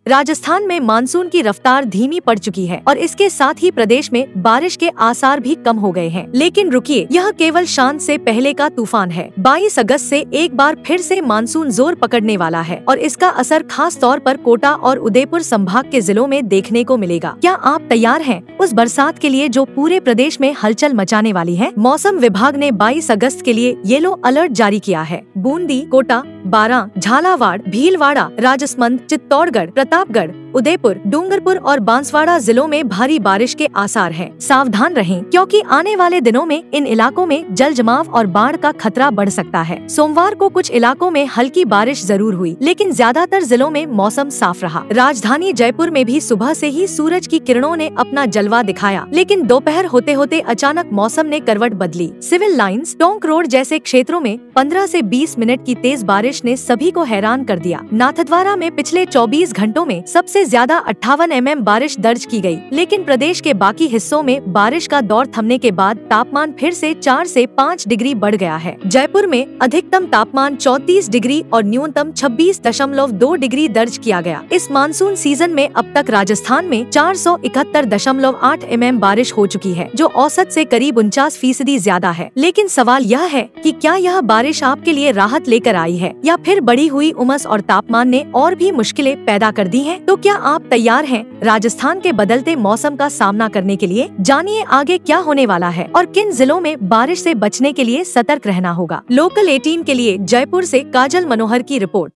राजस्थान में मानसून की रफ्तार धीमी पड़ चुकी है और इसके साथ ही प्रदेश में बारिश के आसार भी कम हो गए हैं। लेकिन रुकिए, यह केवल शांत से पहले का तूफान है। 22 अगस्त से एक बार फिर से मानसून जोर पकड़ने वाला है और इसका असर खास तौर पर कोटा और उदयपुर संभाग के जिलों में देखने को मिलेगा। क्या आप तैयार हैं उस बरसात के लिए जो पूरे प्रदेश में हलचल मचाने वाली है? मौसम विभाग ने 22 अगस्त के लिए येलो अलर्ट जारी किया है। बूंदी, कोटा, बारां, झालावाड़, भीलवाड़ा, राजसमंद, चित्तौड़गढ़, प्रतापगढ़, उदयपुर, डूंगरपुर और बांसवाड़ा जिलों में भारी बारिश के आसार हैं। सावधान रहें क्योंकि आने वाले दिनों में इन इलाकों में जल जमाव और बाढ़ का खतरा बढ़ सकता है। सोमवार को कुछ इलाकों में हल्की बारिश जरूर हुई, लेकिन ज्यादातर जिलों में मौसम साफ रहा। राजधानी जयपुर में भी सुबह से ही सूरज की किरणों ने अपना जलवा दिखाया, लेकिन दोपहर होते होते अचानक मौसम ने करवट बदली। सिविल लाइंस, टोंक रोड जैसे क्षेत्रों में 15 से 20 मिनट की तेज बारिश ने सभी को हैरान कर दिया। नाथद्वारा में पिछले 24 घंटों में सबसे ज्यादा 58 mm बारिश दर्ज की गई, लेकिन प्रदेश के बाकी हिस्सों में बारिश का दौर थमने के बाद तापमान फिर से 4 से 5 डिग्री बढ़ गया है। जयपुर में अधिकतम तापमान 34 डिग्री और न्यूनतम 26.2 डिग्री दर्ज किया गया। इस मानसून सीजन में अब तक राजस्थान में 471.8 mm बारिश हो चुकी है, जो औसत से करीब 49% ज्यादा है। लेकिन सवाल यह है कि क्या यह बारिश आपके लिए राहत लेकर आई है या फिर बढ़ी हुई उमस और तापमान ने और भी मुश्किलें पैदा कर दी हैं? तो क्या आप तैयार हैं राजस्थान के बदलते मौसम का सामना करने के लिए? जानिए आगे क्या होने वाला है और किन जिलों में बारिश से बचने के लिए सतर्क रहना होगा। लोकल 18 के लिए जयपुर से काजल मनोहर की रिपोर्ट।